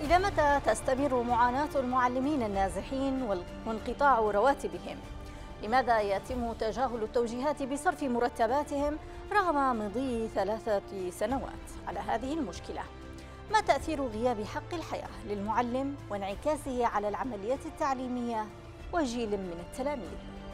إلى متى تستمر معاناة المعلمين النازحين وانقطاع رواتبهم؟ لماذا يتم تجاهل التوجيهات بصرف مرتباتهم رغم مضي 3 سنوات على هذه المشكلة؟ ما تأثير غياب حق الحياة للمعلم وانعكاسه على العملية التعليمية وجيل من التلاميذ؟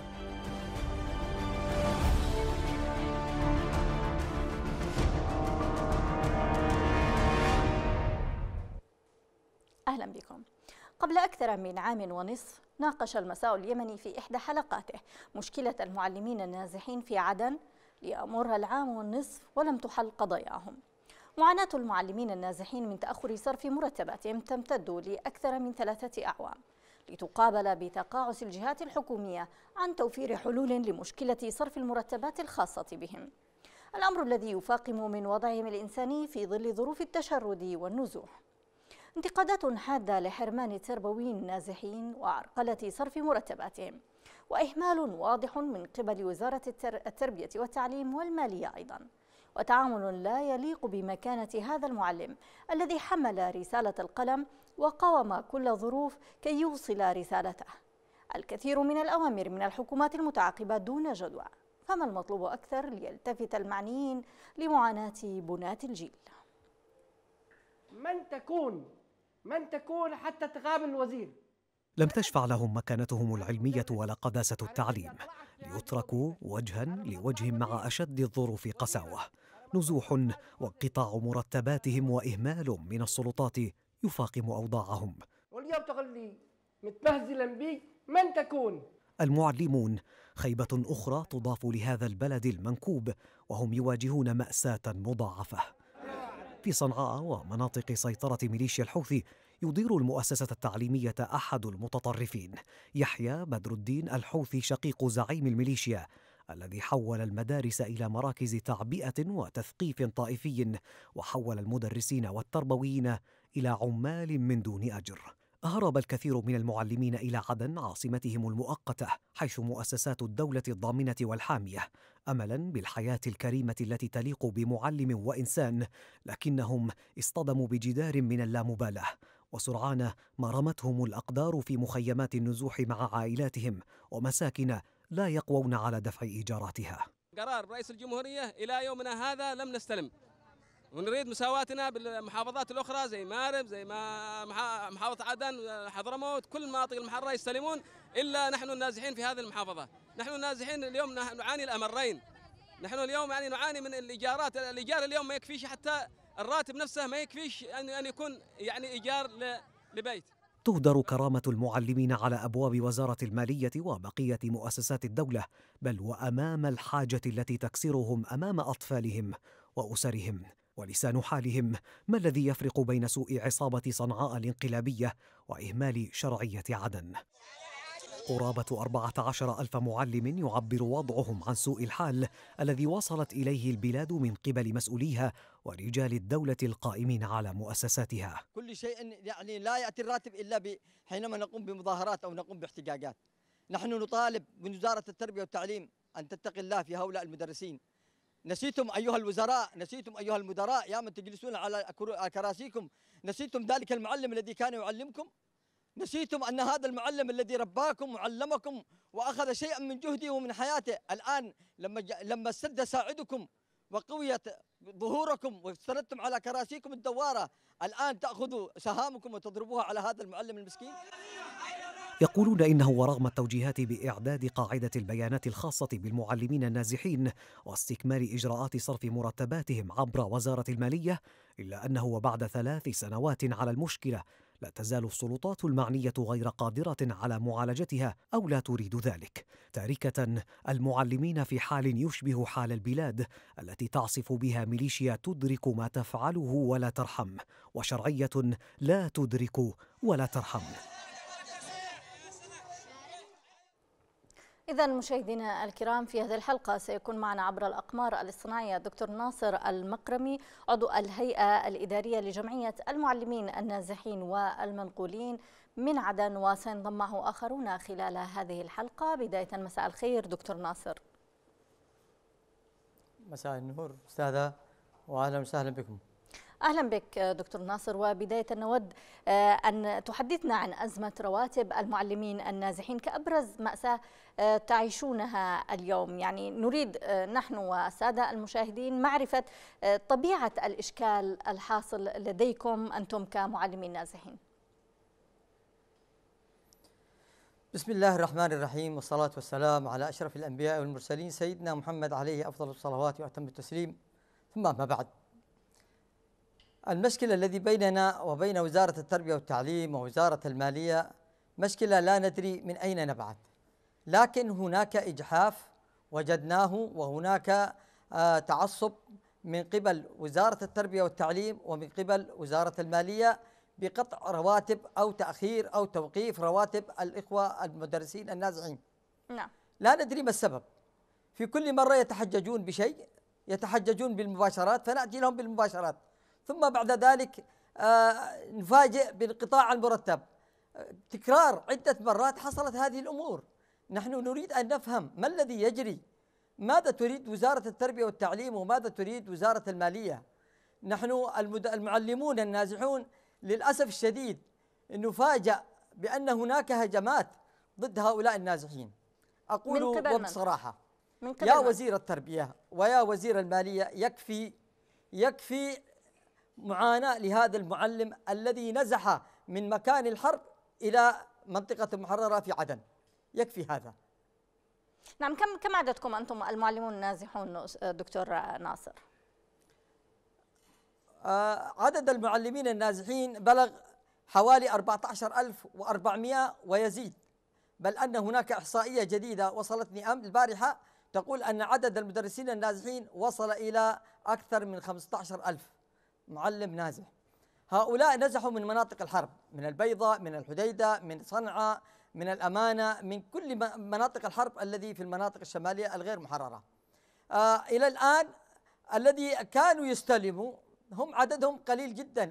أهلا بكم. قبل أكثر من عام ونصف ناقش المساء اليمني في إحدى حلقاته مشكلة المعلمين النازحين في عدن ليمر العام والنصف ولم تحل قضاياهم. معاناة المعلمين النازحين من تأخر صرف مرتباتهم تمتد لأكثر من 3 أعوام، لتقابل بتقاعس الجهات الحكومية عن توفير حلول لمشكلة صرف المرتبات الخاصة بهم، الأمر الذي يفاقم من وضعهم الإنساني في ظل ظروف التشرد والنزوح. انتقادات حادة لحرمان التربويين النازحين وعرقلة صرف مرتباتهم، وإهمال واضح من قبل وزارة التربية والتعليم والمالية أيضا، وتعامل لا يليق بمكانة هذا المعلم الذي حمل رسالة القلم وقاوم كل الظروف كي يوصل رسالته. الكثير من الأوامر من الحكومات المتعاقبة دون جدوى، فما المطلوب أكثر ليلتفت المعنيين لمعاناة بناة الجيل؟ من تكون حتى تقابل الوزير؟ لم تشفع لهم مكانتهم العلمية ولا قداسة التعليم، ليتركوا وجها لوجه مع أشد الظروف قساوة، نزوح وانقطاع مرتباتهم وإهمال من السلطات يفاقم أوضاعهم. واليوم تقول لي متبهزلا بي، من تكون؟ المعلمون خيبة أخرى تضاف لهذا البلد المنكوب، وهم يواجهون مأساة مضاعفة. في صنعاء ومناطق سيطرة ميليشيا الحوثي يدير المؤسسة التعليمية أحد المتطرفين، يحيى بدر الدين الحوثي، شقيق زعيم الميليشيا الذي حول المدارس إلى مراكز تعبئة وتثقيف طائفي، وحول المدرسين والتربويين إلى عمال من دون أجر. هرب الكثير من المعلمين إلى عدن عاصمتهم المؤقتة، حيث مؤسسات الدولة الضامنة والحامية، أملا بالحياة الكريمة التي تليق بمعلم وإنسان، لكنهم اصطدموا بجدار من اللامبالاة، وسرعان ما رمتهم الأقدار في مخيمات النزوح مع عائلاتهم ومساكن لا يقوون على دفع إيجاراتها. قرار رئيس الجمهورية إلى يومنا هذا لم نستلم، ونريد مساواتنا بالمحافظات الأخرى زي مارب، زي ما محافظة عدن، حضرموت، كل المناطق المحررة يستلمون، إلا نحن النازحين في هذه المحافظة. نحن النازحين اليوم نعاني الأمرين. نحن اليوم نعاني من الإيجارات، الإيجار اليوم ما يكفيش، حتى الراتب نفسه ما يكفيش أن يكون إيجار لبيت. تهدر كرامة المعلمين على أبواب وزارة المالية وبقية مؤسسات الدولة، بل وأمام الحاجة التي تكسرهم أمام أطفالهم وأسرهم. ولسان حالهم ما الذي يفرق بين سوء عصابة صنعاء الانقلابية وإهمال شرعية عدن؟ قرابة 14,000 معلم يعبر وضعهم عن سوء الحال الذي وصلت إليه البلاد من قبل مسؤوليها ورجال الدولة القائمين على مؤسساتها. كل شيء لا يأتي الراتب إلا حينما نقوم بمظاهرات أو نقوم باحتجاجات. نحن نطالب من وزارة التربية والتعليم أن تتقي الله في هؤلاء المدرسين. نسيتم أيها الوزراء، نسيتم أيها المدراء يا من تجلسون على كراسيكم، نسيتم ذلك المعلم الذي كان يعلمكم؟ نسيتم أن هذا المعلم الذي رباكم وعلمكم وأخذ شيئا من جهده ومن حياته، الآن لما اشتد ساعدكم وقويت ظهوركم واستندتم على كراسيكم الدوارة، الآن تأخذوا سهامكم وتضربوها على هذا المعلم المسكين؟ يقولون إنه ورغم التوجيهات بإعداد قاعدة البيانات الخاصة بالمعلمين النازحين واستكمال إجراءات صرف مرتباتهم عبر وزارة المالية، إلا أنه وبعد 3 سنوات على المشكلة لا تزال السلطات المعنية غير قادرة على معالجتها أو لا تريد ذلك، تاركة المعلمين في حال يشبه حال البلاد التي تعصف بها ميليشيا تدرك ما تفعله ولا ترحم، وشرعية لا تدرك ولا ترحم. إذا مشاهدينا الكرام، في هذه الحلقة سيكون معنا عبر الأقمار الاصطناعية الدكتور ناصر المكرمي، عضو الهيئة الإدارية لجمعية المعلمين النازحين والمنقولين من عدن، وسينضم معه آخرون خلال هذه الحلقة. بداية مساء الخير دكتور ناصر. مساء النور أستاذة، وأهلا وسهلا بكم. أهلا بك دكتور ناصر، وبداية نود أن تحدثنا عن أزمة رواتب المعلمين النازحين كأبرز مأساة تعيشونها اليوم. يعني نريد نحن والسادة المشاهدين معرفة طبيعة الإشكال الحاصل لديكم أنتم كمعلمين نازحين. بسم الله الرحمن الرحيم، والصلاة والسلام على أشرف الأنبياء والمرسلين سيدنا محمد عليه أفضل الصلوات وأتم التسليم، ثم ما بعد. المشكلة الذي بيننا وبين وزارة التربية والتعليم ووزارة المالية مشكلة لا ندري من أين نبعث، لكن هناك إجحاف وجدناه، وهناك تعصب من قبل وزارة التربية والتعليم ومن قبل وزارة المالية بقطع رواتب أو تأخير أو توقيف رواتب الإخوة المدرسين النازحين. نعم. لا ندري ما السبب. في كل مرة يتحججون بشيء، يتحججون بالمباشرات، فنأتي لهم بالمباشرات، ثم بعد ذلك نفاجئ بانقطاع المرتب. تكرار عدة مرات حصلت هذه الأمور. نحن نريد أن نفهم ما الذي يجري، ماذا تريد وزارة التربية والتعليم وماذا تريد وزارة المالية. نحن المعلمون النازحون للأسف الشديد نفاجأ بأن هناك هجمات ضد هؤلاء النازحين. أقول بصراحة يا وزير التربية ويا وزير المالية، يكفي معاناة لهذا المعلم الذي نزح من مكان الحرب إلى منطقة المحررة في عدن، يكفي هذا. نعم. كم عددكم أنتم المعلمون النازحون دكتور ناصر؟ عدد المعلمين النازحين بلغ حوالي 14,400 ويزيد، بل أن هناك إحصائية جديدة وصلتني البارحة تقول أن عدد المدرسين النازحين وصل إلى أكثر من 15,000 معلم نازح. هؤلاء نزحوا من مناطق الحرب، من البيضاء، من الحديدة، من صنعاء، من الأمانة، من كل مناطق الحرب الذي في المناطق الشمالية الغير محررة. إلى الآن الذي كانوا يستلموا هم عددهم قليل جدا،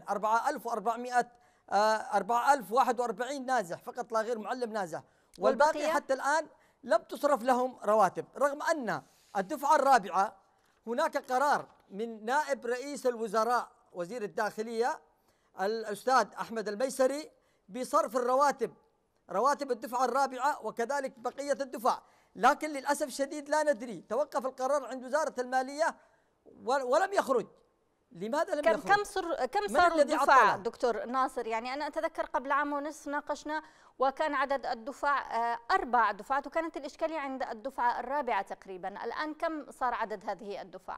4,041 نازح فقط لا غير، معلم نازح، والباقي حتى الآن لم تصرف لهم رواتب، رغم أن الدفعة الرابعة هناك قرار من نائب رئيس الوزراء وزير الداخلية الأستاذ أحمد الميسري بصرف رواتب الدفعة الرابعة وكذلك بقية الدفع، لكن للأسف الشديد لا ندري، توقف القرار عند وزارة المالية ولم يخرج. لماذا لم يخرج؟ كم صار الدفع دكتور ناصر؟ يعني أنا أتذكر قبل عام ونصف ناقشنا وكان عدد الدفع 4 دفعات، وكانت الإشكالية عند الدفعة الرابعة تقريبا. الآن كم صار عدد هذه الدفع؟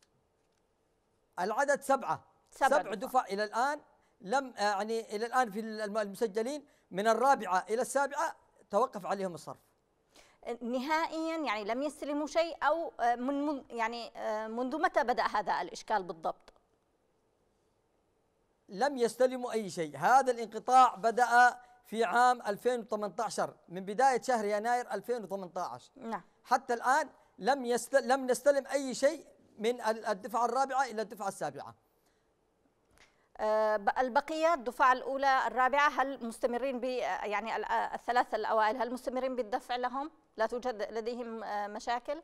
العدد 7 دفع إلى الآن. لم يعني إلى الآن في المسجلين من الرابعة إلى السابعة توقف عليهم الصرف نهائيا، يعني لم يستلموا شيء، أو منذ متى بدأ هذا الإشكال بالضبط؟ لم يستلموا أي شيء. هذا الانقطاع بدأ في عام 2018، من بداية شهر يناير 2018. نعم. حتى الآن لم نستلم أي شيء من الدفعة الرابعة إلى الدفعة السابعة. البقية الدفعة الأولى الرابعة هل مستمرين يعني الثلاثة الأوائل هل مستمرين بالدفع لهم؟ لا توجد لديهم مشاكل؟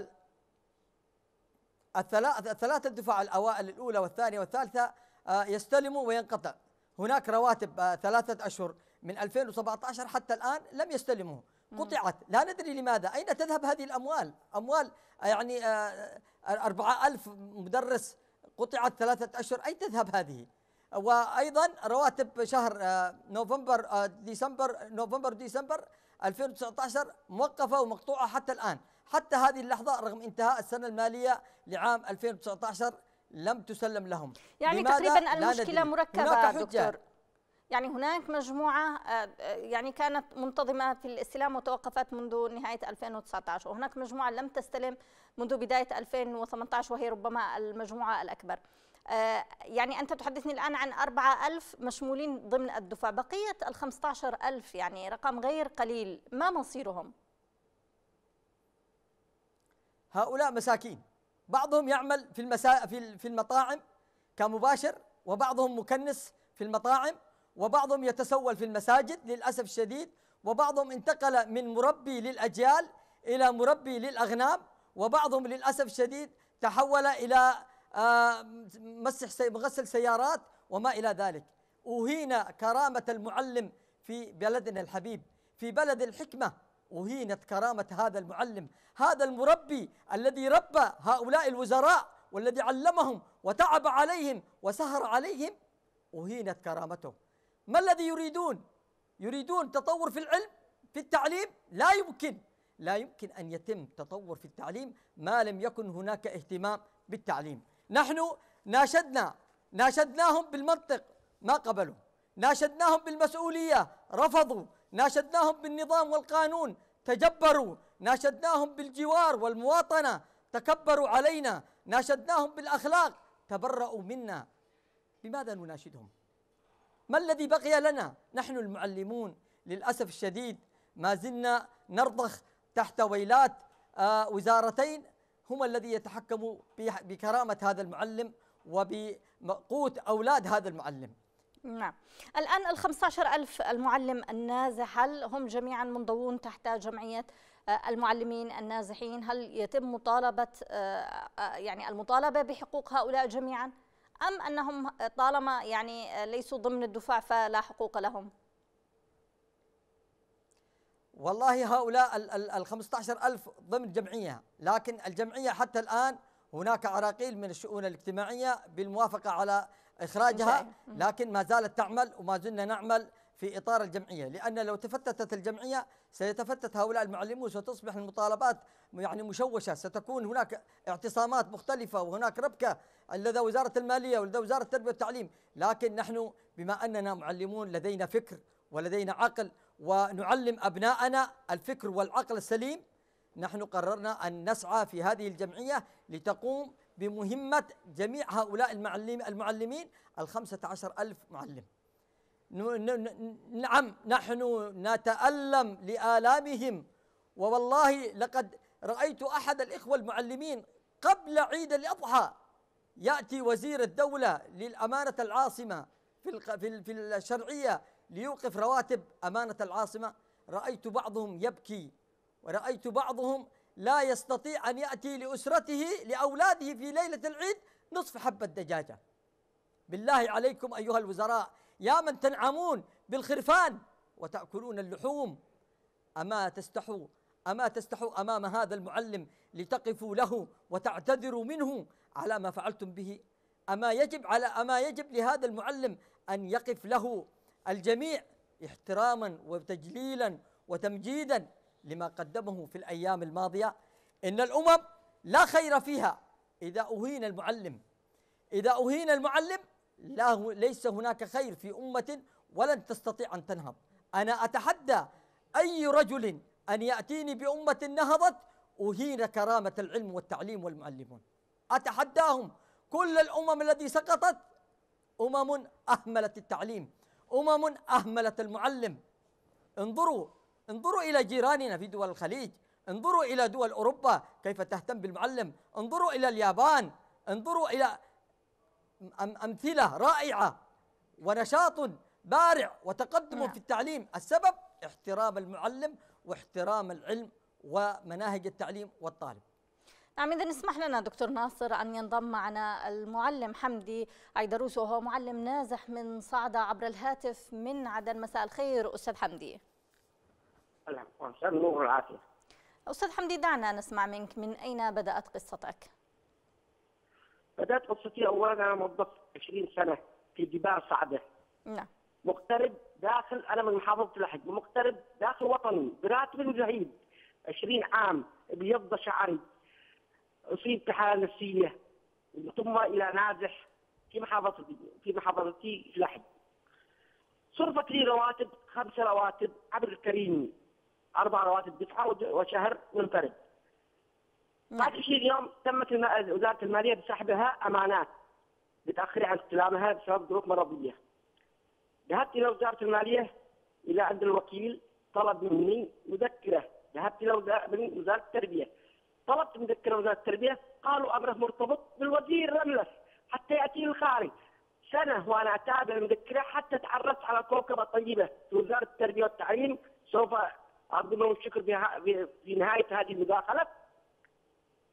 الثلاثة الدفعة الأوائل الأولى والثانية والثالثة يستلموا وينقطع. هناك رواتب 3 أشهر من 2017 حتى الآن لم يستلموا، قطعت، لا ندري لماذا. أين تذهب هذه الأموال؟ أموال يعني 4,000 مدرس قطعت 3 أشهر، أين تذهب هذه؟ وأيضا رواتب شهر نوفمبر ديسمبر 2019 موقفة ومقطوعة حتى الآن، حتى هذه اللحظة رغم انتهاء السنة المالية لعام 2019 لم تسلم لهم. يعني تقريبا المشكلة مركبة دكتور. يعني هناك مجموعة يعني كانت منتظمة في الاستلام وتوقفت منذ نهاية 2019، وهناك مجموعة لم تستلم منذ بداية 2018 وهي ربما المجموعة الأكبر. يعني أنت تحدثني الآن عن 4,000 مشمولين ضمن الدفع، بقية 15,000 يعني رقم غير قليل، ما مصيرهم؟ هؤلاء مساكين، بعضهم يعمل في المطاعم كمباشر، وبعضهم مكنس في المطاعم، وبعضهم يتسول في المساجد للأسف الشديد، وبعضهم انتقل من مربي للأجيال إلى مربي للأغنام، وبعضهم للأسف الشديد تحول إلى مغسل سيارات وما إلى ذلك. أهين كرامة المعلم في بلدنا الحبيب، في بلد الحكمة أهينت كرامة هذا المعلم، هذا المربي الذي ربى هؤلاء الوزراء والذي علمهم وتعب عليهم وسهر عليهم، أهينت كرامته. ما الذي يريدون؟ يريدون تطور في العلم، في التعليم؟ لا يمكن أن يتم تطور في التعليم ما لم يكن هناك اهتمام بالتعليم. نحن ناشدناهم بالمنطق ما قبلوا، ناشدناهم بالمسؤولية رفضوا، ناشدناهم بالنظام والقانون تجبروا، ناشدناهم بالجوار والمواطنة تكبروا علينا، ناشدناهم بالأخلاق تبرؤوا منا. بماذا نناشدهم؟ ما الذي بقي لنا؟ نحن المعلمون للأسف الشديد ما زلنا نرضخ تحت ويلات وزارتين هم الذي يتحكموا بكرامة هذا المعلم وبقوت أولاد هذا المعلم. نعم. الآن 15,000 المعلم النازح هل هم جميعا منضوون تحت جمعية المعلمين النازحين؟ هل يتم المطالبة بحقوق هؤلاء جميعا أم أنهم طالما ليسوا ضمن الدفاع فلا حقوق لهم؟ والله هؤلاء 15,000 ضمن جمعية، لكن الجمعية حتى الآن هناك عراقيل من الشؤون الاجتماعية بالموافقة على إخراجها، لكن ما زالت تعمل وما زلنا نعمل في إطار الجمعية، لأن لو تفتتت الجمعية سيتفتت هؤلاء المعلمون وستصبح المطالبات مشوشة، ستكون هناك اعتصامات مختلفة وهناك ربكة لدى وزارة المالية ولدى وزارة التربية والتعليم. لكن نحن بما أننا معلمون لدينا فكر ولدينا عقل ونعلم أبناءنا الفكر والعقل السليم، نحن قررنا أن نسعى في هذه الجمعية لتقوم بمهمة جميع هؤلاء المعلمين 15,000 معلم. نعم نحن نتألم لآلامهم، ووالله لقد رأيت أحد الإخوة المعلمين قبل عيد الأضحى يأتي وزير الدولة للأمانة العاصمة في الشرعية ليوقف رواتب أمانة العاصمة. رأيت بعضهم يبكي ورأيت بعضهم لا يستطيع أن يأتي لأسرته لأولاده في ليلة العيد نصف حبة دجاجة. بالله عليكم أيها الوزراء يا من تنعمون بالخرفان وتأكلون اللحوم، أما تستحوا أمام هذا المعلم لتقفوا له وتعتذروا منه على ما فعلتم به؟ أما يجب لهذا المعلم أن يقف له الجميع احتراما وتجليلا وتمجيدا لما قدمه في الأيام الماضية. إن الأمم لا خير فيها إذا أهين المعلم، إذا أهين المعلم ليس هناك خير في أمة ولن تستطيع أن تنهض. أنا أتحدى أي رجل أن يأتيني بأمة نهضت أهين كرامة العلم والتعليم والمعلمون. أتحداهم. كل الأمم التي سقطت أمم أهملت التعليم، أمم أهملت المعلم. انظروا إلى جيراننا في دول الخليج، انظروا إلى دول أوروبا كيف تهتم بالمعلم، انظروا إلى اليابان، انظروا إلى أمثلة رائعة ونشاط بارع وتقدم في التعليم. السبب احترام المعلم واحترام العلم ومناهج التعليم والطالب. نعم، إذا اسمح لنا دكتور ناصر أن ينضم معنا المعلم حمدي عيدروس وهو معلم نازح من صعدة عبر الهاتف من عدن. مساء الخير أستاذ حمدي. مساء النور والعافية. أستاذ حمدي دعنا نسمع منك، من أين بدأت قصتك؟ بدأت قصتي أولا أنا موظف 20 سنة في جبال صعدة. نعم. مغترب داخل، أنا من محافظة لحج، مغترب داخل وطني براتب زهيد 20 عام، ابيض شعري، أصيب بحالة نفسية ثم إلى نازح في محافظتي لحج. صرفت لي رواتب 5 رواتب عبر الكريمي، 4 رواتب دفعة وشهر منفرد. بعد 20 يوم تمت وزارة المالية بسحبها أمانات بتأخر عن استلامها بسبب ظروف مرضية. ذهبت إلى وزارة المالية إلى عند الوكيل، طلب مني مذكرة. ذهبت إلى وزارة التربية، طلبت مذكرة وزارة التربية، قالوا أمره مرتبط بالوزير رملس حتى يأتي الخارج. سنة وأنا أتابع المذكرة حتى تعرفت على كوكبة طيبة في وزارة التربية والتعليم، سوف أقدم لهم الشكر في نهاية هذه المداخلة.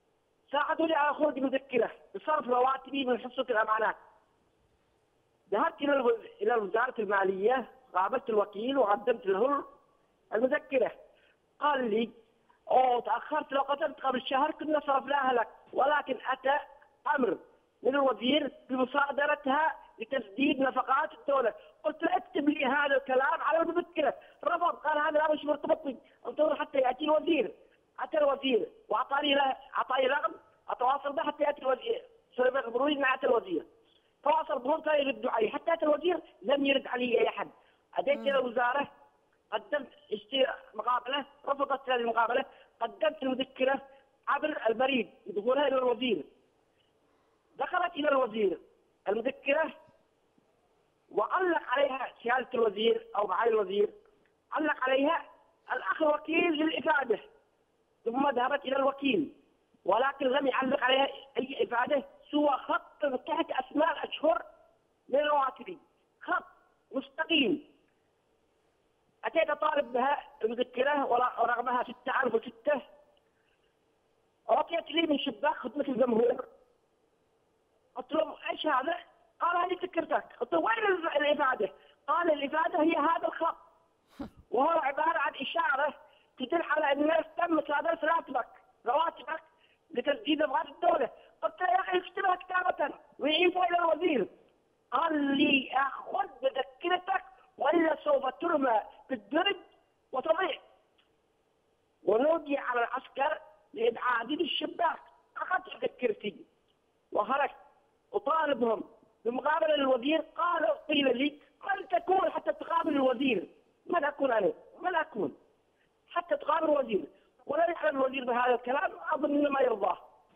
ساعدوني على خروج مذكرة بصرف رواتبي من حصة الأمانات. ذهبت إلى وزارة المالية، قابلت الوكيل وقدمت له المذكرة. قال لي تأخرت، لو قدمت قبل شهر كنا صرفناها لك، ولكن أتى أمر من الوزير بمصادرتها لتسديد نفقات الدولة. قلت له اكتب لي هذا الكلام على المذكرة، رفض، قال هذا مش مرتبط بي، انتظر حتى يأتي الوزير. أتى الوزير وأعطاني رقم أتواصل به حتى يأتي الوزير، صار يخبروني إن أتى الوزير. تواصل بهم كانوا يردوا علي، حتى أتى الوزير لم يرد علي أي أحد. أتيت إلى الوزارة، قدمت مقابلة، رفضت هذه المقابلة. قدمت المذكرة عبر البريد بدخولها إلى الوزير. دخلت إلى الوزير المذكرة وعلق عليها سيادة الوزير أو معالي الوزير، علق عليها الأخ الوكيل للإفادة، ثم ذهبت إلى الوكيل ولكن لم يعلق عليها أي إفادة سوى خط تحت أسماء الأشهر من رواتبي، خط مستقيم. أتيت أطالب بها المذكرة ورغمها 6006. أعطيت لي من شباك خدمة الجمهور. قلت لهم ايش هذا؟ قال هذه ذكرتك. قلت له وين الإفادة؟ قال الإفادة هي هذا الخط، وهو عبارة عن إشارة تدل على أن الناس تم مصادرة رواتبك لتسديد نفقات الدولة. قلت له يا أخي اكتبها كتابة وعيدها إلى الوزير. قال لي أخذ مذكرتك وإلا سوف ترمى بالدرج وتضيع. ونودي على العسكر لإبعادي بالشباك. أخذت مذكرتي وخرجت أطالبهم بمقابلة للوزير. قيل لي من تكون حتى تقابل الوزير؟ من أكون أنا؟ من أكون حتى تقابل الوزير؟ ولا يعلم الوزير بهذا الكلام، أظن ما يرضاه.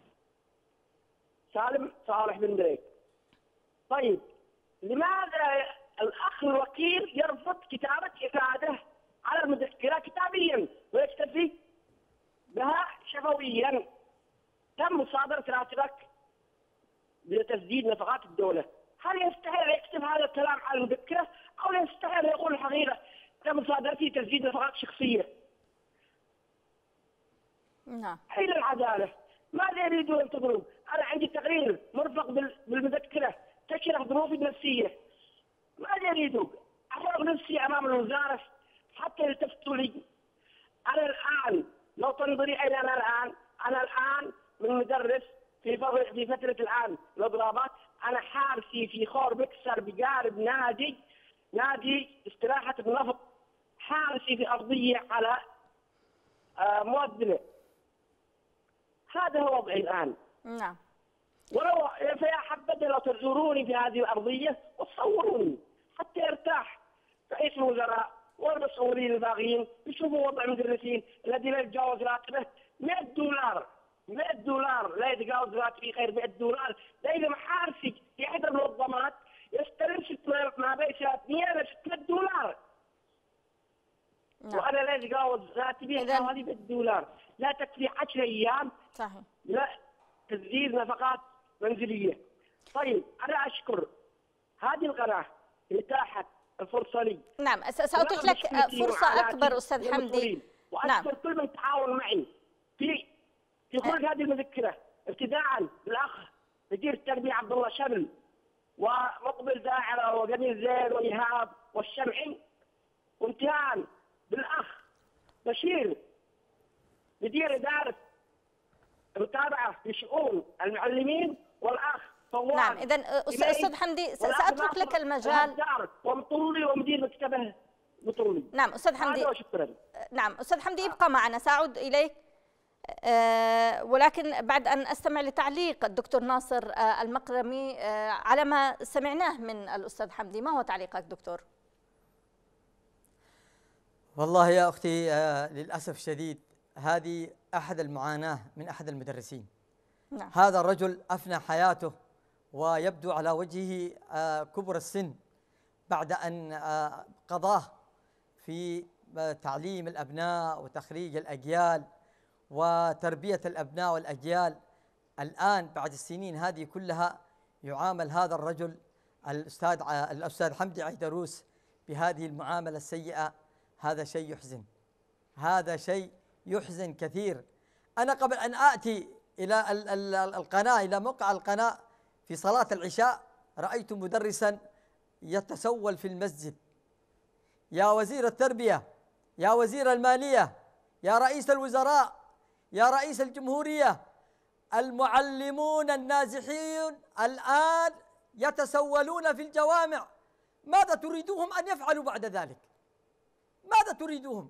سالم صالح بن دريك. طيب لماذا الأخ الوكيل يرفض كتابة إفادة على المذكرة كتابيا ويكتفي بها شفويا؟ تم مصادرة راتبك لتسديد نفقات الدولة. هل يستحيل أن يكتب هذا الكلام على المذكرة، أو يستحيل أن يقول الحقيقة تم مصادرتي تسديد نفقات شخصية؟ نعم. أين العدالة؟ ماذا يريدون ينتظرون؟ أنا عندي تقرير مرفق بالمذكرة تشرح ظروفي النفسية. ماذا يريدون؟ أحرق نفسي أمام الوزارة حتى يلتفتوا لي. أنا الآن لو تنظري أين أنا الآن من مدرس في فترة الآن الإضرابات. أنا حارسي في خور بكسر بقارب نادي استراحة النفط، حارسي في أرضية على مودنة. هذا هو وضعي الآن. نعم. ولو فيا حبذا لو تزوروني في هذه الأرضية وتصوروني حتى يرتاح رئيس الوزراء والمسؤولين الباقيين، يشوفوا وضع المدرسين الذي لا يتجاوز راتبه $100. $100 لا يتجاوز راتبي غير $100. بينما محارسي في إحدى المنظمات يستلم ما بين $600 إلى $600. نعم. وأنا لا يتجاوز راتبي حوالي $100. لا تكفي 10 أيام. صحيح. لا تسديد نفقات منزلية. طيب أنا أشكر هذه القناة اللي اتاحت الفرصة لي. نعم، سأتيح لك فرصة أكبر أستاذ حمدي. وأشكر كل من تعاون معي في خروج هذه المذكرة، ابتداء بالأخ مدير التربية عبد الله شمل، ومقبل داعرة وجميل زين وإيهاب والشمعي، وانتهاء بالأخ بشير مدير إدارة المتابعة لشؤون المعلمين، والأخ فوان. نعم، إذن أستاذ حمدي سأترك لك المجال. ومطولي ومدير مكتبه مطولي. نعم أستاذ حمدي. نعم أستاذ حمدي ابقى معنا، سأعود إليك ولكن بعد أن أستمع لتعليق الدكتور ناصر المقرمي على ما سمعناه من الأستاذ حمدي. ما هو تعليقك دكتور؟ والله يا أختي للأسف الشديد هذه أحد المعاناة من أحد المدرسين. نعم. هذا الرجل أفنى حياته ويبدو على وجهه كبر السن بعد أن قضاه في تعليم الأبناء وتخريج الأجيال وتربية الأبناء والأجيال. الآن بعد السنين هذه كلها يعامل هذا الرجل الأستاذ حمدي عيدروس بهذه المعاملة السيئة. هذا شيء يحزن، هذا شيء يحزن كثير. أنا قبل أن آتي إلى القناة، إلى موقع القناة في صلاة العشاء، رأيت مدرسا يتسول في المسجد. يا وزير التربية، يا وزير المالية، يا رئيس الوزراء، يا رئيس الجمهورية، المعلمون النازحين الآن يتسولون في الجوامع، ماذا تريدوهم أن يفعلوا بعد ذلك؟ ماذا تريدوهم؟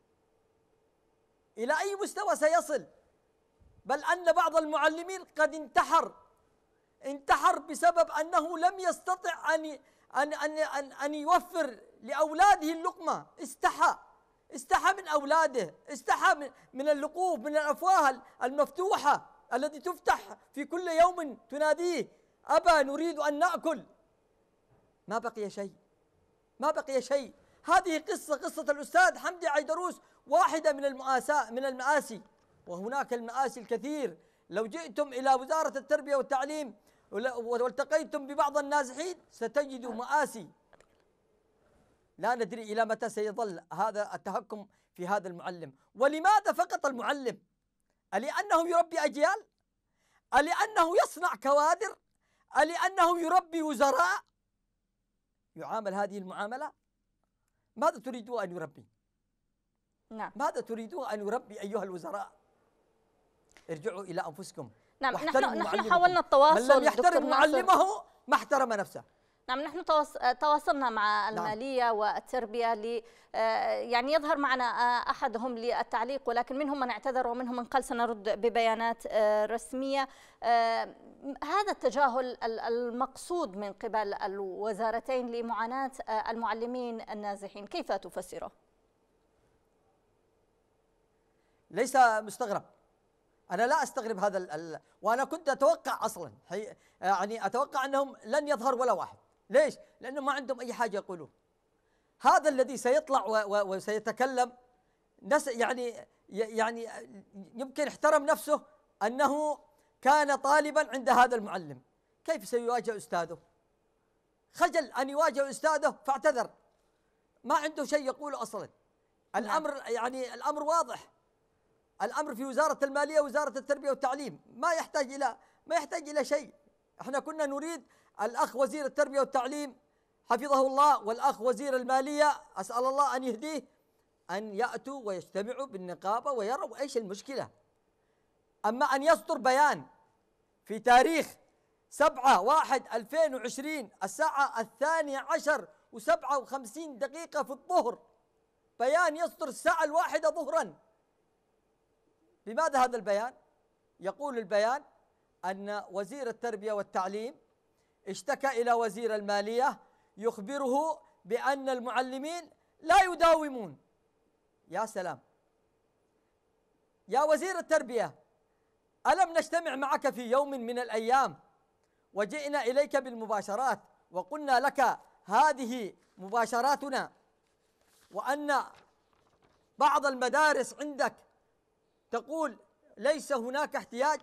إلى أي مستوى سيصل؟ بل أن بعض المعلمين قد انتحر بسبب أنه لم يستطع أن يوفر لأولاده اللقمة. استحى من أولاده، استحى من اللقوف، من الأفواه المفتوحة التي تفتح في كل يوم تناديه: أبا نريد أن نأكل. ما بقي شيء، ما بقي شيء. هذه قصة الأستاذ حمدي عيدروس واحدة من المآسي، وهناك المآسي الكثير. لو جئتم إلى وزارة التربية والتعليم والتقيتم ببعض النازحين ستجدوا مآسي. لا ندري إلى متى سيظل هذا التهكم في هذا المعلم. ولماذا فقط المعلم؟ ألأنه يربي أجيال؟ ألأنه يصنع كوادر؟ ألأنه يربي وزراء؟ يعامل هذه المعاملة؟ ماذا تريدون أن يربي؟ نعم. ماذا تريدون أن يربي أيها الوزراء؟ ارجعوا إلى أنفسكم. نعم، نحن حاولنا التواصل. من لم يحترم معلمه ما احترم نفسه. نعم، نحن تواصلنا مع المالية والتربية يعني يظهر معنا أحدهم للتعليق، ولكن منهم من اعتذر ومنهم من قال سنرد ببيانات رسمية. هذا التجاهل المقصود من قبل الوزارتين لمعاناة المعلمين النازحين كيف تفسره؟ ليس مستغرب، أنا لا أستغرب هذا وأنا كنت أتوقع أصلا، يعني أتوقع أنهم لن يظهر ولا واحد. ليش؟ لأنهم ما عندهم أي حاجة يقولون. هذا الذي سيطلع وسيتكلم يعني يمكن احترم نفسه أنه كان طالبا عند هذا المعلم، كيف سيواجه أستاذه؟ خجل أن يواجه أستاذه فاعتذر، ما عنده شيء يقوله أصلا. الأمر واضح. الأمر في وزارة المالية ووزارة التربية والتعليم ما يحتاج إلى شيء. احنا كنا نريد الأخ وزير التربية والتعليم حفظه الله والأخ وزير المالية أسأل الله أن يهديه أن يأتوا ويجتمعوا بالنقابة ويروا إيش المشكلة. أما أن يصدر بيان في تاريخ 7/1/2020 الساعة 12:57 في الظهر، بيان يصدر الساعة 1 ظهرا. لماذا هذا البيان؟ يقول البيان أن وزير التربية والتعليم اشتكى إلى وزير المالية يخبره بأن المعلمين لا يداومون. يا سلام يا وزير التربية، ألم نجتمع معك في يوم من الأيام وجئنا إليك بالمباشرات وقلنا لك هذه مباشراتنا، وأن بعض المدارس عندك تقول ليس هناك احتياج؟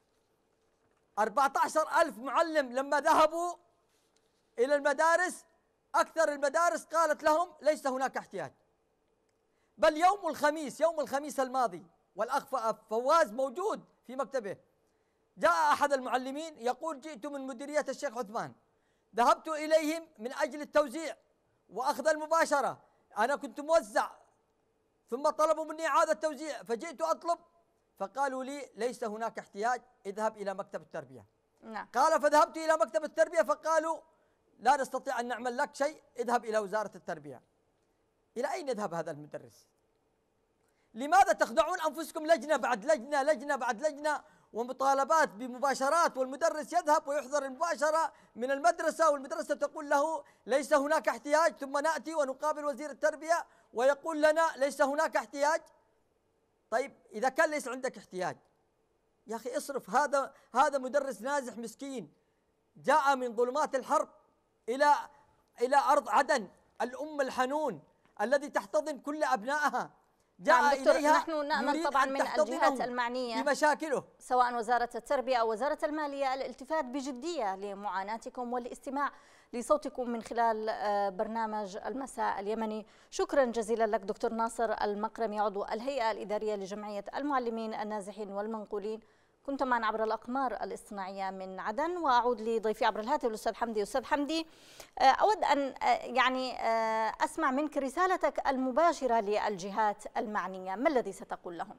14,000 معلم لما ذهبوا إلى المدارس أكثر المدارس قالت لهم ليس هناك احتياج. بل يوم الخميس الماضي والأخ فواز موجود في مكتبه، جاء أحد المعلمين يقول جئت من مديرية الشيخ عثمان، ذهبت إليهم من أجل التوزيع وأخذ المباشرة، أنا كنت موزع ثم طلبوا مني إعادة توزيع فجئت أطلب فقالوا لي ليس هناك احتياج، اذهب إلى مكتب التربية. نعم. قال فذهبت إلى مكتب التربية فقالوا لا نستطيع أن نعمل لك شيء، اذهب إلى وزارة التربية. إلى أين يذهب هذا المدرس؟ لماذا تخدعون أنفسكم لجنة بعد لجنة، لجنة بعد لجنة، ومطالبات بمباشرات، والمدرس يذهب ويحضر المباشرة من المدرسة والمدرسة تقول له ليس هناك احتياج، ثم نأتي ونقابل وزير التربية ويقول لنا ليس هناك احتياج. طيب إذا كان ليس عندك احتياج يا أخي اصرف. هذا مدرس نازح مسكين جاء من ظلمات الحرب إلى أرض عدن، الأم الحنون الذي تحتضن كل أبنائها، جاء إليها. نحن نأمل طبعا من الجهات المعنية بمشاكله سواء وزارة التربية أو وزارة المالية الالتفات بجدية لمعاناتكم والاستماع لصوتكم من خلال برنامج المساء اليمني. شكرا جزيلا لك دكتور ناصر المكرمي، عضو الهيئة الإدارية لجمعية المعلمين النازحين والمنقولين، كنت معنا عبر الأقمار الاصطناعية من عدن. وأعود لضيفي عبر الهاتف الأستاذ حمدي. أستاذ حمدي، أود أن أسمع منك رسالتك المباشرة للجهات المعنية، ما الذي ستقول لهم؟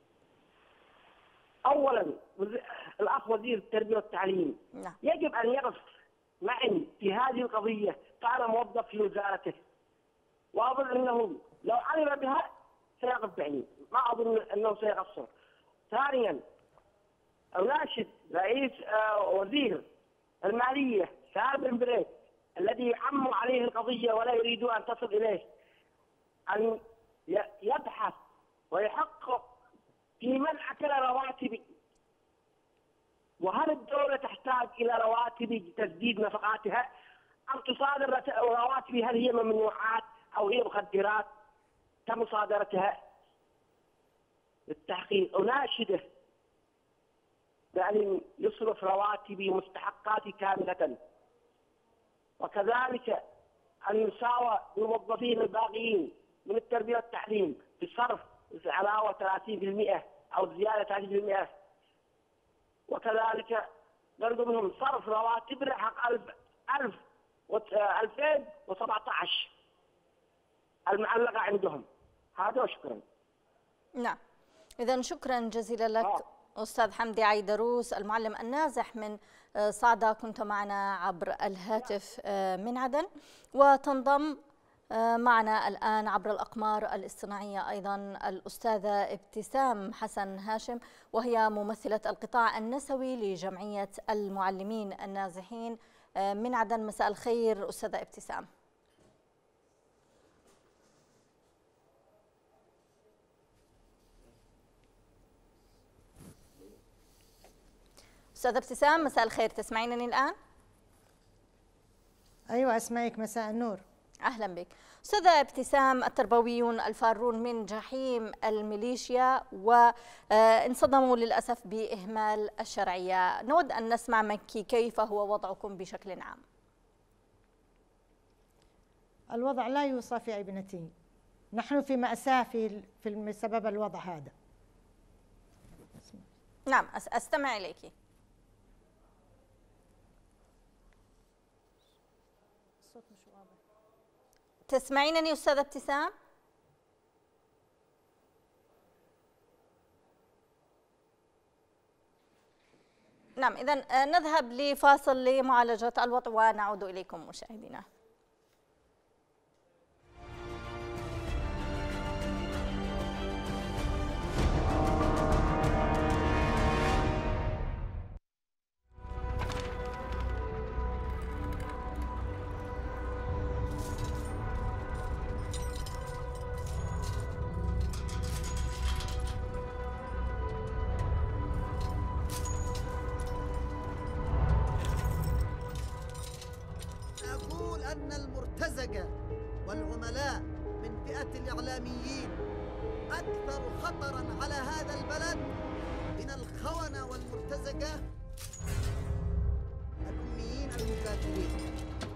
اولا الاخ وزير التربيه والتعليم نعم. يجب ان يقف معي في هذه القضيه كان موظف في وزارته، واظن انه لو علم بها سيقف معي، ما اظن انه سيقصر. ثانيا اناشد رئيس وزير الماليه سالم بن بريد الذي يعم عليه القضيه ولا يريد ان تصل اليه ان يبحث ويحقق في من أكل رواتبي، وهل الدولة تحتاج إلى رواتب تسديد نفقاتها أم تصادر رواتبي؟ هل هي ممنوعات أو هي مخدرات تم مصادرتها؟ للتحقيق أناشده بأن يصرف رواتبي ومستحقاتي كاملة، وكذلك أن يساوى الموظفين الباقيين من التربية والتعليم بصرف علاوة 30% أو زيادة 30%، وكذلك نرجو منهم صرف رواتبنا حق 2017 المعلقة عندهم. هذا وشكرا. نعم، إذا شكرا جزيلا لك أستاذ حمدي عيدروس المعلم النازح من صعدة، كنت معنا عبر الهاتف من عدن. وتنضم معنا الآن عبر الأقمار الاصطناعية أيضا الأستاذة ابتسام حسن هاشم، وهي ممثلة القطاع النسوي لجمعية المعلمين النازحين من عدن. مساء الخير أستاذة ابتسام. أستاذة ابتسام مساء الخير، تسمعينني الآن؟ أيوة أسمعك، مساء النور. أهلا بك أستاذة ابتسام. التربويون الفارون من جحيم الميليشيا وانصدموا للأسف بإهمال الشرعية، نود أن نسمع منك كيف هو وضعكم بشكل عام؟ الوضع لا يوصف يا ابنتي، نحن في مأساة بسبب الوضع هذا. نعم أستمع إليك. تسمعينني أستاذة ابتسام؟ نعم، إذا نذهب لفاصل لمعالجة الوضع ونعود إليكم مشاهدينا. أن المرتزقة والعملاء من فئة الإعلاميين أكثر خطراً على هذا البلد من الخونة والمرتزقة الأميين المكاتبين.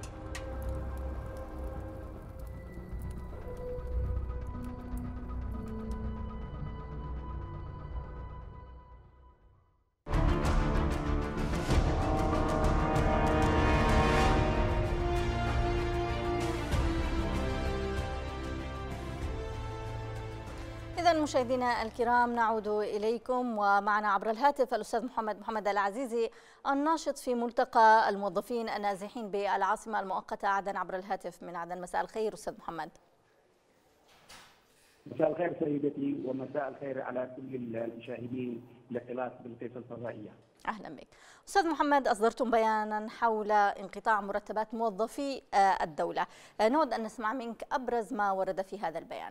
إذا مشاهدينا الكرام نعود إليكم، ومعنا عبر الهاتف الأستاذ محمد العزيزي الناشط في ملتقى الموظفين النازحين بالعاصمة المؤقتة عدن عبر الهاتف من عدن. مساء الخير أستاذ محمد. مساء الخير سيدتي، ومساء الخير على كل المشاهدين لقناة بلقيس الفضائية. أهلا بك أستاذ محمد. أصدرتم بيانا حول انقطاع مرتبات موظفي الدولة، نود أن نسمع منك أبرز ما ورد في هذا البيان.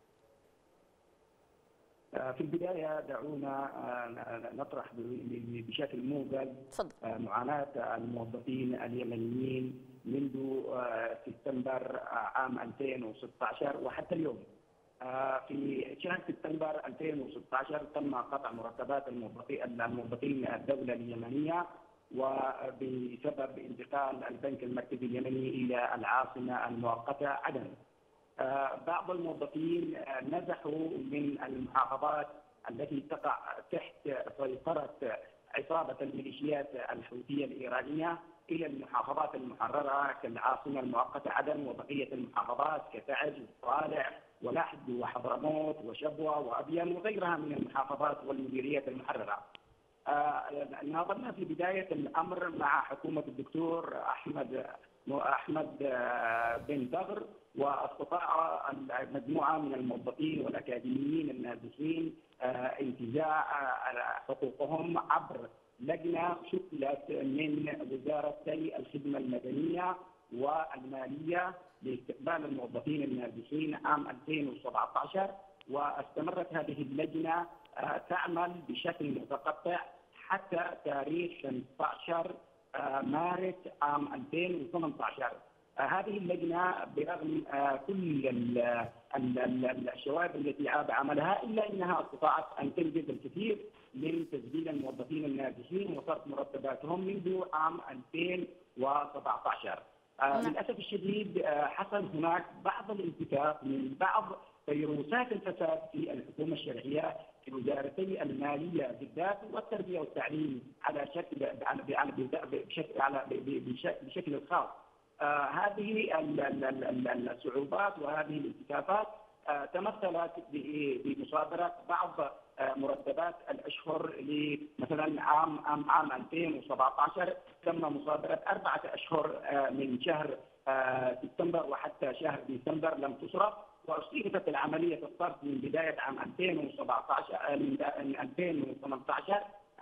في البداية دعونا نطرح بشكل موجز معاناة الموظفين اليمنيين منذ سبتمبر عام 2016 وحتى اليوم. في شهر سبتمبر 2016 تم قطع مرتبات الموظفين الدولة اليمنية، وبسبب انتقال البنك المركزي اليمني إلى العاصمة المؤقتة عدن. بعض الموظفين نزحوا من المحافظات التي تقع تحت سيطرة عصابة الميليشيات الحوثية الإيرانية إلى المحافظات المحررة كالعاصمة المؤقتة عدن وبقية المحافظات كتعز وصالح ولحد وحضرموت وشبوة وأبين وغيرها من المحافظات والمديريات المحررة. ناظرنا في بداية الأمر مع حكومة الدكتور أحمد بن دغر، واستطاع مجموعة من الموظفين والأكاديميين النازحين انتزاع حقوقهم عبر لجنة شكلت من وزارتي الخدمة المدنية والمالية لاستقبال الموظفين النازحين عام 2017، واستمرت هذه اللجنة تعمل بشكل متقطع حتى تاريخ 15 مارس عام 2018. هذه اللجنة برغم كل الشوائب التي عاب عملها إلا أنها استطاعت أن تنجز الكثير من تسجيل الموظفين النازحين وصرف مرتباتهم منذ عام 2017. للأسف الشديد حصل هناك بعض الانتكاس من بعض فيروسات الفساد في الحكومة الشرعية في وزارتي المالية بالذات والتربية والتعليم بشكل خاص. هذه الصعوبات وهذه الانتكاسات تمثلت بمصادرة بعض مرتبات الأشهر مثلا عام 2017 تم مصادرة 4 أشهر من شهر سبتمبر وحتى شهر ديسمبر لم تصرف، واستئنفت العملية الصرف من بداية عام 2018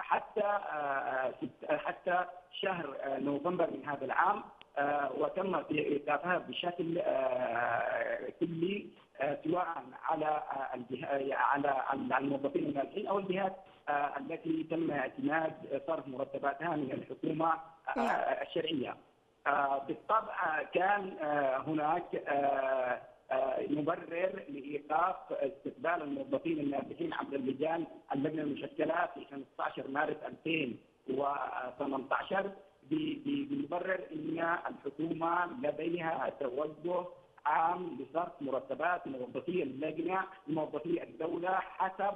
حتى شهر نوفمبر من هذا العام، وتم إيقافها بشكل كلي سواء على الموظفين النازحين أو الجهات التي تم اعتماد صرف مرتباتها من الحكومة الشرعية. بالطبع كان هناك مبرر لإيقاف استقبال الموظفين النازحين عبر اللجان اللجنة المشكلة في 15 مارس 2018 بمبرر أن الحكومة لديها توجه عام لصرف مرتبات موظفي اللجنة موظفي الدولة حسب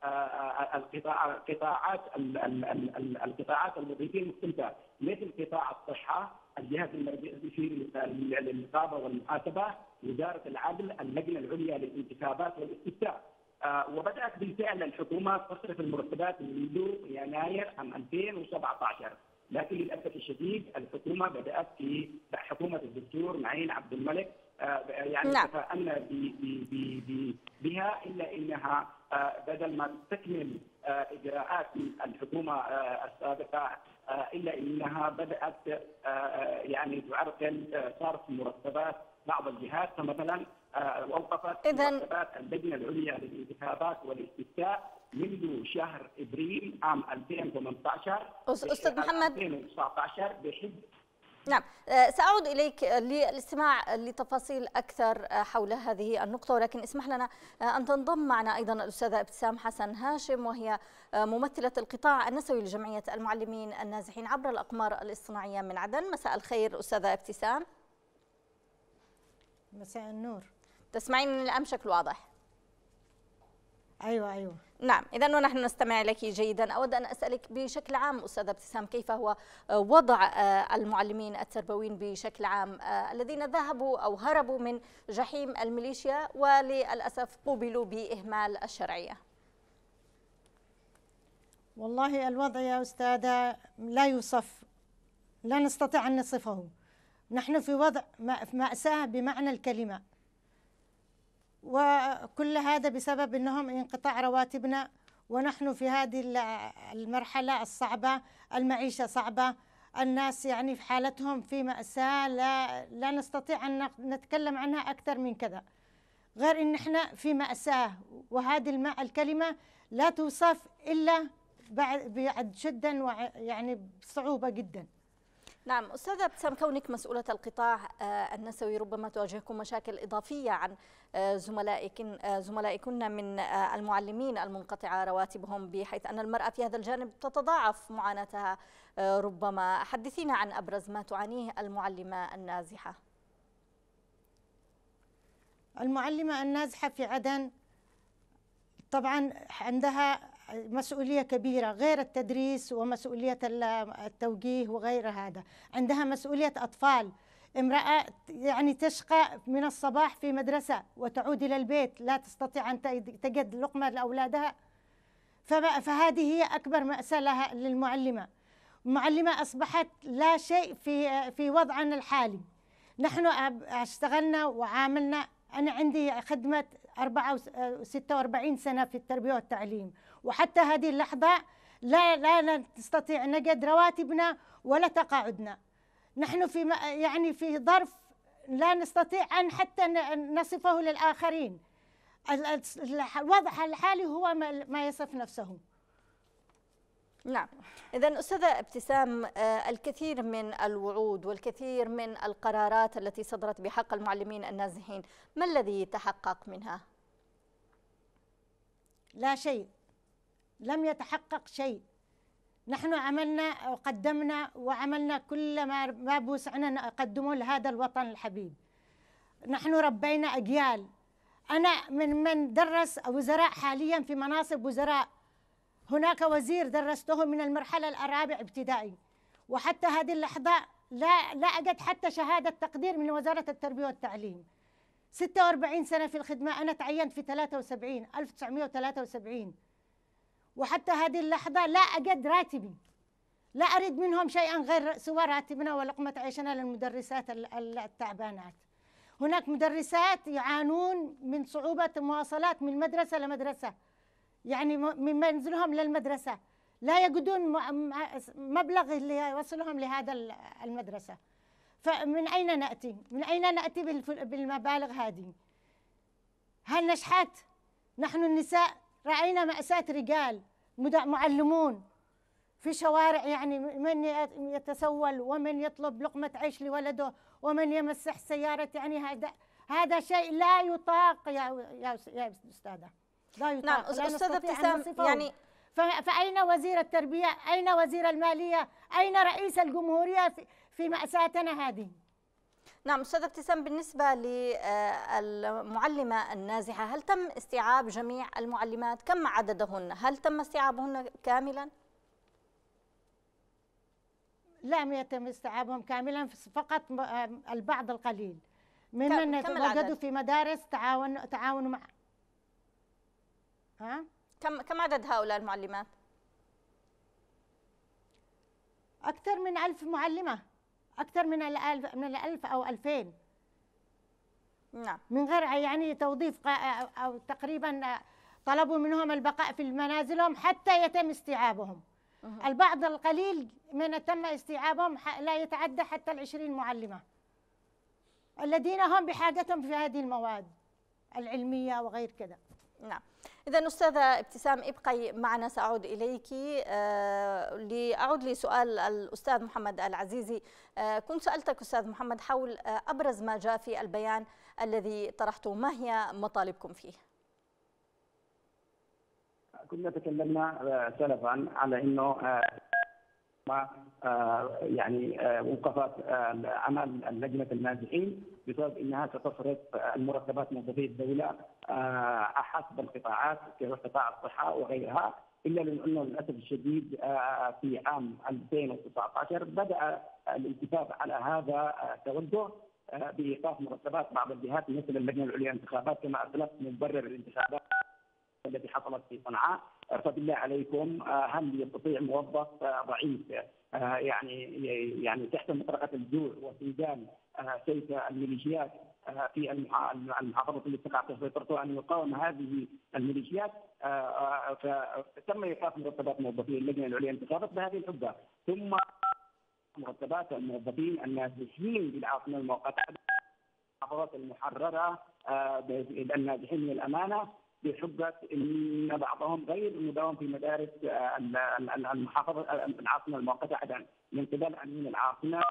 القطاعات الوظيفية المختلفة، مثل قطاع الصحة، الجهاز المرجعي للرقابة والمحاسبة، وزارة العدل، اللجنة العليا للانتخابات والاستفتاء. وبدأت بالفعل الحكومة تصرف المرتبات منذ يناير عام 2017، لكن للأسف الشديد الحكومة بدأت في حكومة الدكتور معين عبد الملك تفاءلنا بها، إلا أنها بدل ما تستكمل إجراءات الحكومة السابقة إلا أنها بدأت تعرقل صرف مرتبات بعض الجهات، فمثلا أوقفت مرتبات اللجنة العليا للانتخابات والاستفتاء منذ شهر ابريل عام 2018 أستاذ محمد 2019 بحد. نعم، سأعود إليك للاستماع لتفاصيل أكثر حول هذه النقطة، ولكن اسمح لنا أن تنضم معنا أيضا الأستاذة ابتسام حسن هاشم، وهي ممثلة القطاع النسوي لجمعية المعلمين النازحين عبر الأقمار الاصطناعية من عدن. مساء الخير أستاذة ابتسام. مساء النور. تسمعيني الآن بشكل واضح؟ أيوة. نعم، إذا ونحن نستمع إليك جيدا. أود أن أسألك بشكل عام أستاذة ابتسام، كيف هو وضع المعلمين التربويين بشكل عام الذين ذهبوا أو هربوا من جحيم الميليشيا وللأسف قوبلوا بإهمال الشرعية؟ والله الوضع يا أستاذة لا يوصف، لا نستطيع أن نصفه. نحن في وضع مأساة بمعنى الكلمة، وكل هذا بسبب أنهم انقطاع رواتبنا، ونحن في هذه المرحلة الصعبة، المعيشة صعبة، الناس في حالتهم في مأساة لا نستطيع أن نتكلم عنها أكثر من كذا، غير أن احنا في مأساة، وهذه الكلمة لا توصف إلا بعد جدا بصعوبة جدا. نعم أستاذة ابتسام، كونك مسؤولة القطاع النسوي ربما تواجهكم مشاكل إضافية عن زملائكن من المعلمين المنقطعة رواتبهم، بحيث أن المرأة في هذا الجانب تتضاعف معاناتها ربما. حدثينا عن أبرز ما تعانيه المعلمة النازحة. المعلمة النازحة في عدن طبعا عندها مسؤولية كبيرة غير التدريس ومسؤولية التوجيه وغير هذا. عندها مسؤولية أطفال، امرأة يعني تشقى من الصباح في مدرسة وتعود إلى البيت لا تستطيع أن تجد لقمة لأولادها. فهذه هي أكبر مأساة لها للمعلمة. المعلمة أصبحت لا شيء في وضعنا الحالي. نحن اشتغلنا وعاملنا، أنا عندي خدمة 46 سنة في التربية والتعليم، وحتى هذه اللحظة لا نستطيع نجد رواتبنا ولا تقاعدنا. نحن في ظرف لا نستطيع أن حتى نصفه للآخرين. الوضع الحالي هو ما يصف نفسه. نعم. إذن أستاذة ابتسام، الكثير من الوعود والكثير من القرارات التي صدرت بحق المعلمين النازحين، ما الذي تحقق منها؟ لا شيء، لم يتحقق شيء. نحن عملنا وقدمنا وعملنا كل ما بوسعنا نقدمه لهذا الوطن الحبيب. نحن ربينا أجيال. أنا من درس وزراء حاليا في مناصب وزراء. هناك وزير درسته من المرحلة الرابعة ابتدائي، وحتى هذه اللحظة لا أجد حتى شهادة تقدير من وزارة التربية والتعليم. 46 سنة في الخدمة، أنا تعينت في 1973، وحتى هذه اللحظة لا أجد راتبي. لا أريد منهم شيئا غير سوى راتبنا ولقمة عيشنا للمدرسات التعبانات. هناك مدرسات يعانون من صعوبة المواصلات من مدرسة لمدرسة، يعني من منزلهم للمدرسة لا يجدون مبلغ اللي يوصلهم لهذا المدرسة. فمن أين نأتي؟ من أين نأتي بالمبالغ هذه؟ هل نشحت؟ نحن النساء رأينا مأساة رجال معلمون في شوارع، يعني من يتسول ومن يطلب لقمة عيش لولده ومن يمسح سيارة. يعني هذا شيء لا يطاق يا أستاذة، لا يطاق. نعم أستاذة ابتسام، يعني فأين وزير التربية؟ أين وزير المالية؟ أين رئيس الجمهورية في مأساتنا هذه؟ نعم أستاذة ابتسام، بالنسبة للمعلمة النازحة، هل تم استيعاب جميع المعلمات؟ كم عددهن؟ هل تم استيعابهن كاملا؟ لم يتم استيعابهم كاملا، فقط البعض القليل ممن يتواجدوا في مدارس تعاونوا مع. كم عدد هؤلاء المعلمات؟ أكثر من 1000 معلمة، أكثر من 1000 أو 2000. نعم. من غير يعني توظيف أو تقريبا طلبوا منهم البقاء في منازلهم حتى يتم استيعابهم. البعض القليل من تم استيعابهم لا يتعدى حتى 20 معلمة الذين هم بحاجتهم في هذه المواد العلمية وغير كذا. نعم. إذا أستاذة ابتسام ابقي معنا، سأعود إليك لأعود لسؤال الأستاذ محمد العزيزي. كنت سألتك أستاذ محمد حول أبرز ما جاء في البيان الذي طرحته، ما هي مطالبكم فيه؟ كنا تكلمنا سلفا على انه يعني وقفت عمل لجنه النازحين بسبب انها ستصرف المرتبات موظفي الدوله حسب القطاعات كقطاع الصحه وغيرها، الا لانه للاسف الشديد في عام 2019 بدا الالتفاف على هذا التوجه بايقاف مرتبات بعض الجهات مثل اللجنه العليا للانتخابات كما اسلفت مبرر الانتخابات التي حصلت في صنعاء. فبالله عليكم هل يستطيع موظف ضعيف يعني تحت مطرقه الجوع وسندان سيف الميليشيات في المحافظه التي تقع تحت سيطرته ان يقاوم هذه الميليشيات؟ فتم ايقاف مرتبات موظفي اللجنه العليا للانتخابات بهذه الحجه، ثم مرتبات الموظفين النازحين بالعاصمه المؤقته المحافظات المحرره النازحين من الامانه بحجه ان بعضهم غير مداوم في مدارس المحافظه العاصمه المؤقته عدن من قبل امين العاصمه.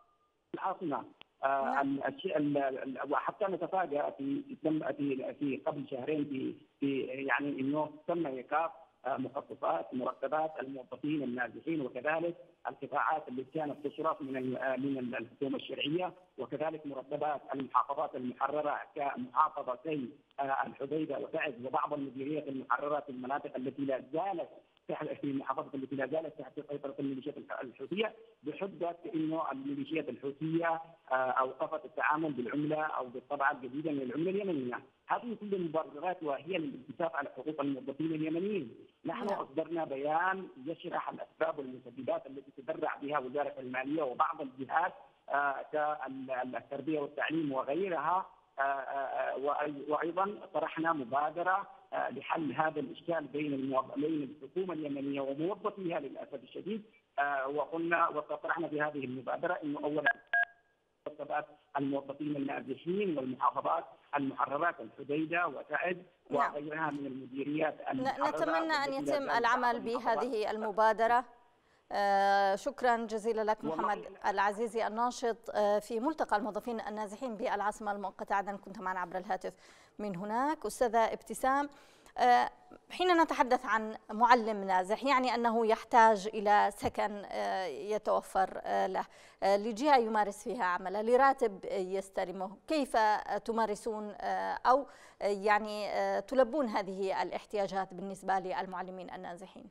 وحتى نتفاجأ في قبل شهرين في يعني انه تم ايقاف مخصصات مرتبات الموظفين النازحين، وكذلك القطاعات التي كانت تصرف من الحكومه الشرعيه، وكذلك مرتبات المحافظات المحرره كمحافظتي الحديده وتعز وبعض المديريات المحرره في المناطق التي لا زالت في المحافظه التي لا زالت تحت سيطره الميليشيات الحوثيه، بحجه انه الميليشيات الحوثيه اوقفت التعامل بالعمله او بالطبعه الجديده من العمله اليمنيه. هذه كل المبررات وهي للالتفاف على حقوق الموظفين اليمنيين. نحن اصدرنا بيان يشرح الاسباب والمسببات التي تدرع بها وزاره الماليه وبعض الجهات كالتربيه والتعليم وغيرها، وايضا طرحنا مبادره لحل هذا الاشكال بين الحكومه اليمنيه وموظفيها للاسف الشديد، وقلنا وطرحنا في هذه المبادره انه اولا مرتبات الموظفين النازحين والمحافظات المحررات الحديده وتعز وغيرها من المديريات المحرره. نتمنى ان يتم العمل بهذه المبادره. شكرا جزيلا لك محمد العزيزي الناشط في ملتقى الموظفين النازحين بالعاصمة المؤقتة عدن، كنت معنا عبر الهاتف من هناك. أستاذة ابتسام، حين نتحدث عن معلم نازح يعني أنه يحتاج إلى سكن يتوفر له، لجهة يمارس فيها عمله، لراتب يستلمه، كيف تمارسون أو يعني تلبون هذه الاحتياجات بالنسبة للمعلمين النازحين؟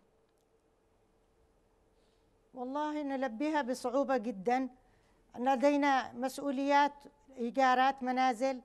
والله نلبيها بصعوبة جدا. لدينا مسؤوليات إيجارات منازل،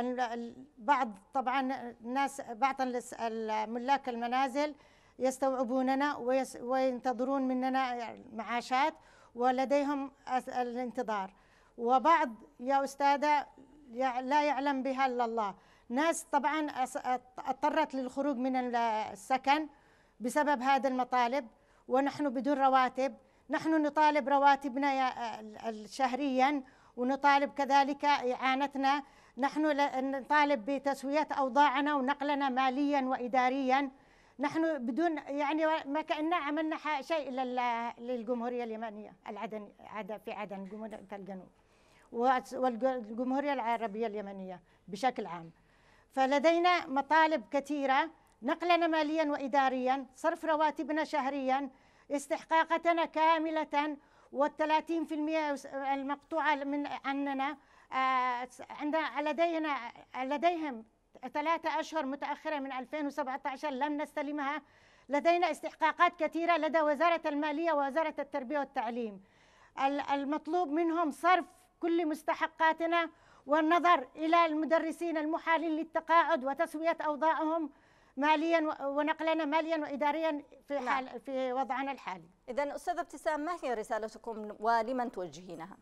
طبعا الناس بعض ملاك المنازل يستوعبوننا وينتظرون مننا معاشات ولديهم الانتظار، وبعض يا أستاذة لا يعلم بها إلا الله. ناس طبعا اضطرت للخروج من السكن بسبب هذا المطالب، ونحن بدون رواتب. نحن نطالب رواتبنا شهريا، ونطالب كذلك إعانتنا. نحن نطالب بتسوية أوضاعنا ونقلنا ماليا وإداريا. نحن بدون يعني ما كأننا عملنا شيء للجمهورية اليمنية في عدن، جمهورية الجنوب والجمهورية العربية اليمنية بشكل عام. فلدينا مطالب كثيرة: نقلنا ماليا وإداريا، صرف رواتبنا شهريا، استحقاقاتنا كاملة، وال30% المقطوعة عننا. لديهم 3 أشهر متأخرة من 2017 لم نستلمها. لدينا استحقاقات كثيرة لدى وزارة المالية ووزارة التربية والتعليم. المطلوب منهم صرف كل مستحقاتنا والنظر إلى المدرسين المحالين للتقاعد وتسوية أوضاعهم ماليا ونقلنا ماليا وإداريا في وضعنا الحالي. إذن أستاذة ابتسام، ما هي رسالتكم ولمن توجهينها؟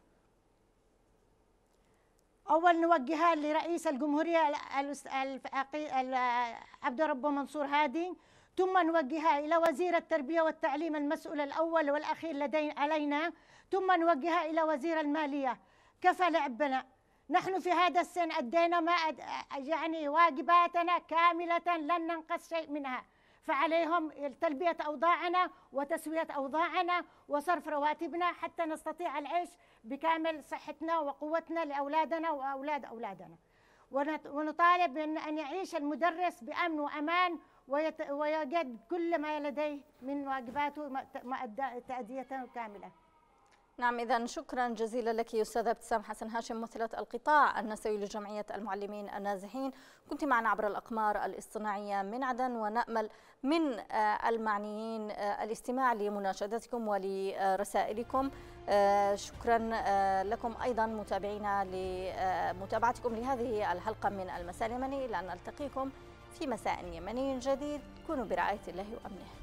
أول نوجهها لرئيس الجمهورية عبد الرب منصور هادي، ثم نوجهها إلى وزير التربية والتعليم المسؤول الأول والأخير علينا، ثم نوجهها إلى وزير المالية. كفى لعبنا، نحن في هذا السن أدينا ما يعني واجباتنا كاملة، لن ننقص شيء منها، فعليهم تلبية أوضاعنا وتسوية أوضاعنا وصرف رواتبنا حتى نستطيع العيش بكامل صحتنا وقوتنا لأولادنا وأولاد أولادنا. ونطالب أن يعيش المدرس بأمن وأمان ويجد كل ما لديه من واجباته تأديته كاملة. نعم، إذن شكرا جزيلا لك أستاذة ابتسام حسن هاشم، ممثلة القطاع النسوي لجمعية المعلمين النازحين، كنت معنا عبر الأقمار الاصطناعية من عدن، ونأمل من المعنيين الاستماع لمناشدتكم ولرسائلكم. شكرا لكم أيضا متابعينا لمتابعتكم لهذه الحلقة من المساء اليمني. لأن نلتقيكم في مساء يمني جديد، كونوا برعاية الله وأمنه.